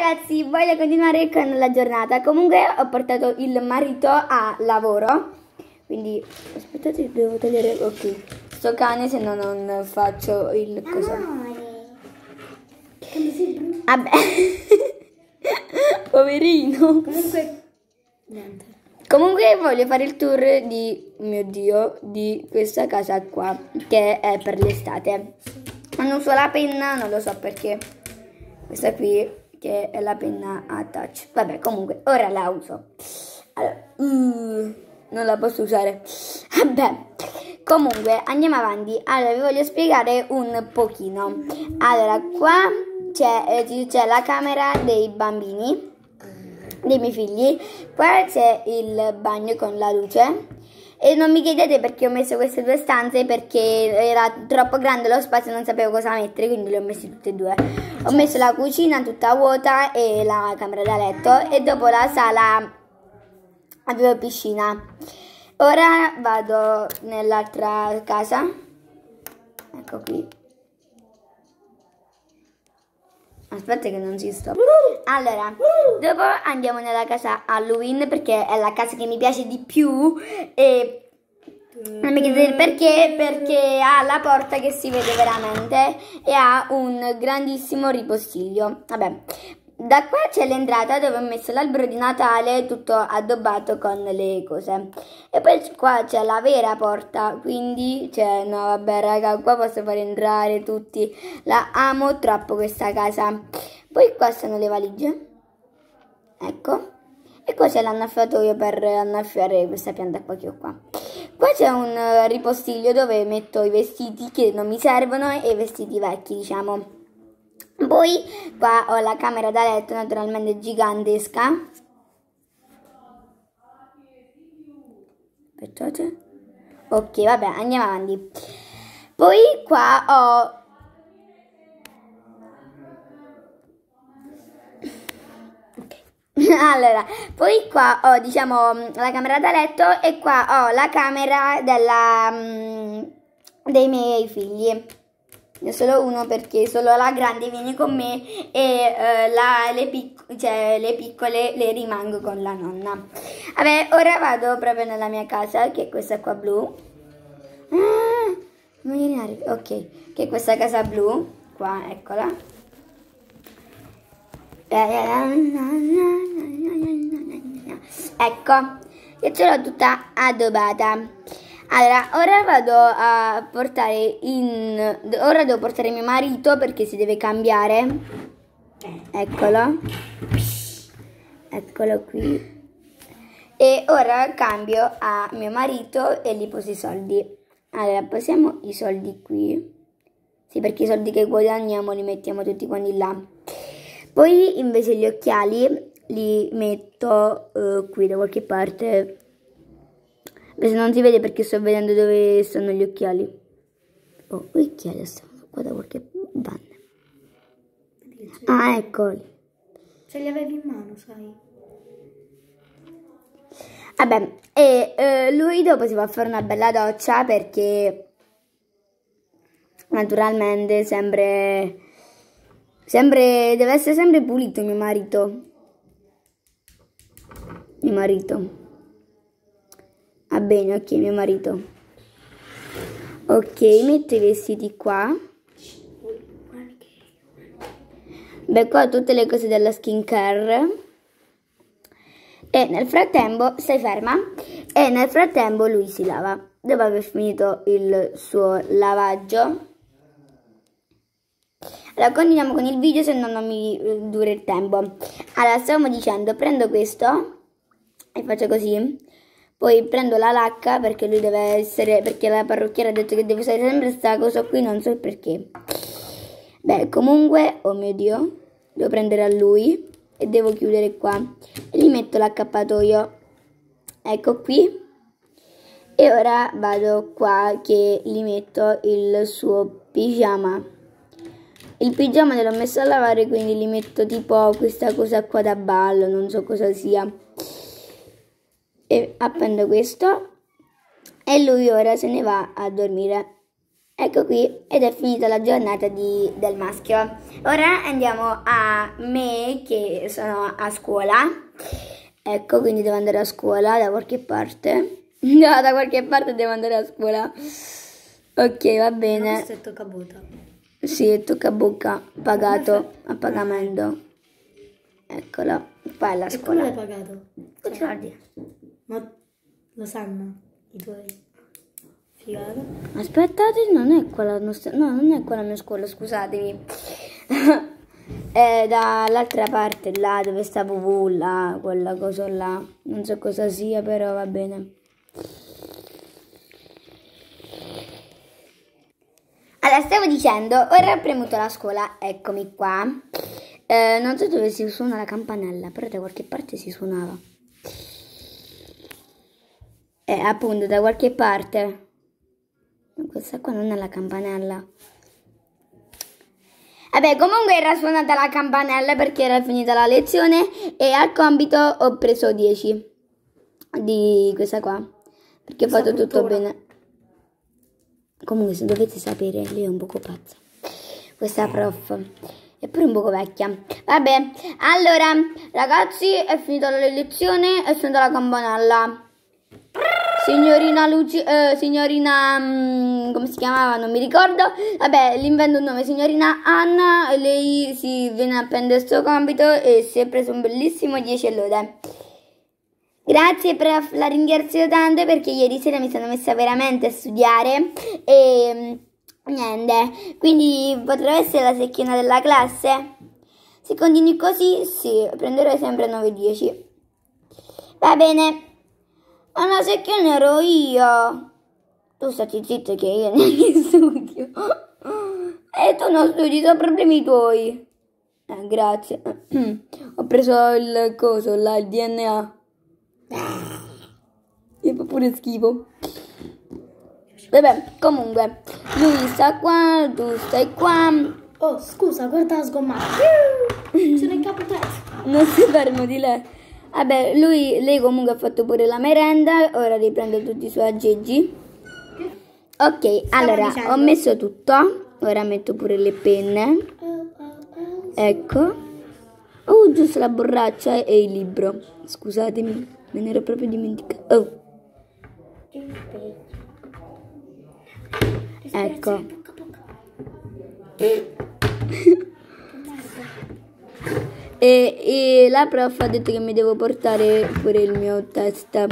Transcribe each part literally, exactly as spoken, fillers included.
ragazzi, voglio continuare con la giornata. Comunque ho portato il marito a lavoro. Quindi aspettate, devo togliere. Ok, sto cane, se no non faccio il coso. Amore, come sei brutto. Vabbè. Poverino. Comunque, niente. Comunque voglio fare il tour di, mio Dio, di questa casa qua, che è per l'estate. Non uso la penna, non lo so perché. Questa qui, che è la penna a touch. Vabbè, comunque, ora la uso. Allora, uh, non la posso usare. Vabbè, comunque, andiamo avanti. Allora, vi voglio spiegare un pochino. Allora, qua c'è la camera dei bambini, dei miei figli. Qua c'è il bagno con la luce. E non mi chiedete perché ho messo queste due stanze, perché era troppo grande lo spazio, non sapevo cosa mettere, quindi le ho messe tutte e due. Ho messo la cucina tutta vuota e la camera da letto, e dopo la sala avevo piscina. Ora vado nell'altra casa. Ecco qui. Aspetta che non si stoppa. Allora, dopo andiamo nella casa Halloween, perché è la casa che mi piace di più. E non mi chiedete perché, perché ha la porta che si vede veramente e ha un grandissimo ripostiglio. Vabbè, da qua c'è l'entrata dove ho messo l'albero di Natale tutto addobbato con le cose. E poi qua c'è la vera porta, quindi cioè, no vabbè raga, qua posso far entrare tutti. La amo troppo questa casa. Poi qua sono le valigie, ecco. E qua c'è l'annaffiatoio per annaffiare questa pianta qua che ho qua. Qua c'è un ripostiglio dove metto i vestiti che non mi servono e i vestiti vecchi, diciamo. Poi qua ho la camera da letto, naturalmente gigantesca. Aspettate. Ok, vabbè, andiamo avanti. Poi qua ho... Allora, poi qua ho, diciamo, la camera da letto e qua ho la camera della, um, dei miei figli. Ne ho solo uno perché solo la grande viene con me e uh, la, le, pic cioè, le piccole le rimango con la nonna. Vabbè, ora vado proprio nella mia casa, che è questa qua blu. Ah, ok, che è questa casa blu, qua, eccola. Ecco, io ce l'ho tutta addobbata. Allora, ora vado a portare in... Ora devo portare mio marito perché si deve cambiare. Eccolo. Eccolo qui. E ora cambio a mio marito e gli poso i soldi. Allora, posiamo i soldi qui. Sì, perché i soldi che guadagniamo li mettiamo tutti quanti là. Poi invece gli occhiali li metto uh, qui da qualche parte. Beh, se non si vede perché sto vedendo dove sono gli occhiali. Oh, gli occhiali stanno qua da qualche parte. Ah, eccoli. Ce li avevi in mano, sai? Vabbè, e uh, lui dopo si va a fare una bella doccia perché naturalmente sempre... Sempre, deve essere sempre pulito mio marito. Mio marito. Va bene, ok, mio marito. Ok, metto i vestiti qua. Beh, qua ho tutte le cose della skincare. E nel frattempo, stai ferma. E nel frattempo lui si lava. Dopo aver finito il suo lavaggio. Allora, continuiamo con il video, se no non mi dura il tempo. Allora, stavamo dicendo, prendo questo e faccio così. Poi prendo la lacca perché lui deve essere, perché la parrucchiera ha detto che deve usare sempre questa cosa qui, non so perché. Beh, comunque, oh mio Dio, devo prendere a lui e devo chiudere qua. E gli metto l'accappatoio, ecco qui. E ora vado qua che gli metto il suo pigiama. Il pigiama l'ho messo a lavare, quindi gli metto tipo questa cosa qua da ballo, non so cosa sia. E appendo questo e lui ora se ne va a dormire. Ecco qui, ed è finita la giornata di, del maschio. Ora andiamo a me che sono a scuola. Ecco, quindi devo andare a scuola da qualche parte. No, da qualche parte devo andare a scuola. Ok, va bene. Questo è toccabuta. Sì, tocca bocca, pagato a pagamento. Eccola, qua è la E come scuola. l'hai pagato? Con soldi. Ma lo sanno i tuoi? Figata. Aspettate, non è qua la nostra, no, non è qua la mia scuola, scusatemi. È dall'altra parte, là dove sta Vuvu, là, quella cosa là. Non so cosa sia, però va bene. Allora, stavo dicendo, ora ho premuto la scuola, eccomi qua. Eh, non so dove si suona la campanella, però da qualche parte si suonava. Eh, appunto, da qualche parte. Questa qua non è la campanella. Vabbè, comunque era suonata la campanella perché era finita la lezione e al compito ho preso dieci di questa qua. Perché ho fatto tutto bene. Comunque, se dovete sapere, lei è un poco pazza. Questa prof è pure un poco vecchia. Vabbè, allora, ragazzi, è finita la lezione, è suonata la campanella. Signorina Luci, eh, signorina, mh, come si chiamava? Non mi ricordo. Vabbè, gli invento un nome, signorina Anna. Lei si viene a prendere il suo compito e si è preso un bellissimo dieci e lode. Grazie prof, la ringrazio tanto perché ieri sera mi sono messa veramente a studiare e niente, quindi potrò essere la secchiona della classe. Se continui così, sì, prenderò sempre nove dieci. Va bene. Ma la secchione ero io. Tu stati zitto che io neanche studio. E tu non studi, sono problemi tuoi. Eh, grazie. Ho preso il coso là, il D N A. E fa pure schifo. Vabbè, comunque, lui sta qua, tu stai qua. Oh, scusa, guarda la sgommata. Sono incapitato. Non si fermo di lei. Vabbè, lui, lei comunque ha fatto pure la merenda, ora riprende tutti i suoi aggeggi. Ok, allora, dicendo. ho messo tutto, ora metto pure le penne. Ecco. Oh, giusto la borraccia e il libro. Scusatemi, me ne ero proprio dimenticato. Oh. Ecco. E, e la prof ha detto che mi devo portare pure il mio test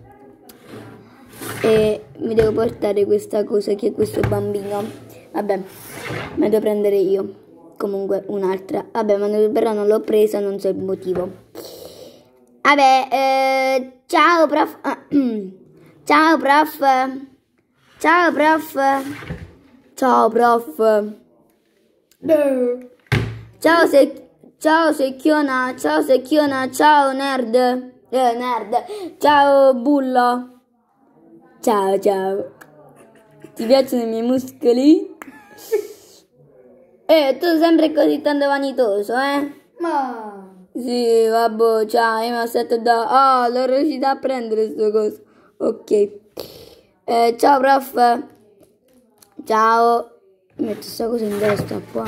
e mi devo portare questa cosa che è questo bambino. Vabbè, me devo prendere io comunque un'altra. Vabbè, ma però non l'ho presa, non so il motivo. Vabbè, eh, ciao prof. Ciao prof. Ciao prof. Ciao prof. Ciao se Ciao secchiona, ciao secchiona, ciao nerd, eh, nerd, ciao bullo, ciao ciao, ti piacciono i miei muscoli? Eh, tu sempre così tanto vanitoso, eh? Ma... Sì, vabbè, ciao, io mi aspetto da... Ah, oh, l'ho riuscita a prendere sto coso, ok. Eh, ciao prof, ciao, mi metto sta cosa in testa qua.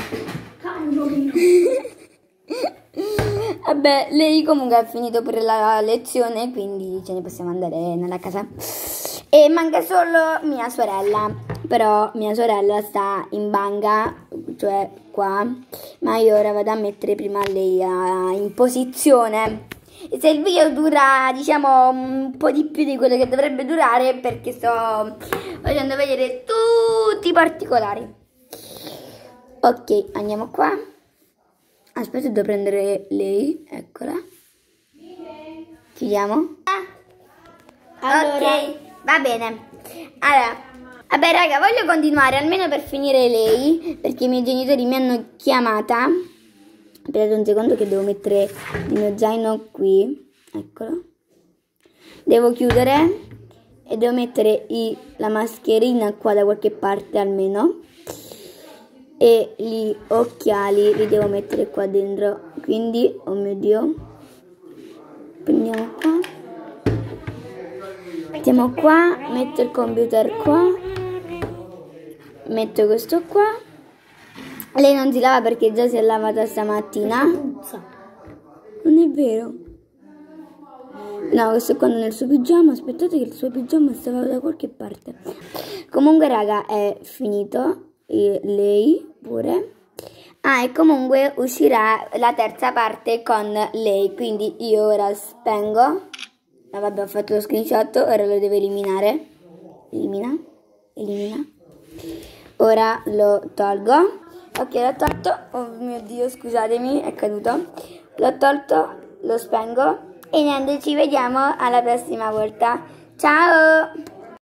Vabbè, lei comunque ha finito pure la lezione, quindi ce ne possiamo andare nella casa. E manca solo mia sorella, però mia sorella sta in banca, cioè qua, ma io ora vado a mettere prima lei a, in posizione. E se il video dura, diciamo, un po' di più di quello che dovrebbe durare, perché sto facendo vedere tutti i particolari. Ok, andiamo qua. Aspetta, devo prendere lei, eccola. Chiudiamo? Allora. Ok, va bene. Allora, vabbè raga, voglio continuare almeno per finire lei, perché i miei genitori mi hanno chiamata. Aspettate un secondo che devo mettere il mio zaino qui, eccolo. Devo chiudere e devo mettere i, la mascherina qua da qualche parte almeno. E gli occhiali li devo mettere qua dentro, quindi, oh mio Dio, prendiamo qua, mettiamo qua, metto il computer qua, metto questo qua. Lei non si lava perché già si è lavata stamattina. Non è vero. No, questo qua non è il suo pigiama. Aspettate che il suo pigiama stava da qualche parte. Comunque raga, è finito. E lei pure. Ah, e comunque uscirà la terza parte con lei. Quindi io ora spengo. Ah, vabbè, ho fatto lo screenshot. Ora lo devo eliminare. Elimina. Elimina. Ora lo tolgo. Ok, l'ho tolto. Oh mio Dio, scusatemi, è caduto. L'ho tolto, lo spengo. E niente, ci vediamo alla prossima volta. Ciao!